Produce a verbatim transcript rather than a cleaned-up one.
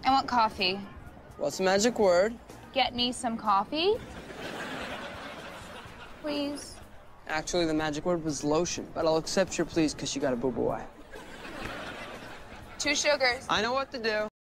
I want coffee. What's the magic word? Get me some coffee. Please. Actually, the magic word was lotion, but I'll accept your please because you got a boo-boo eye. Two sugars. I know what to do.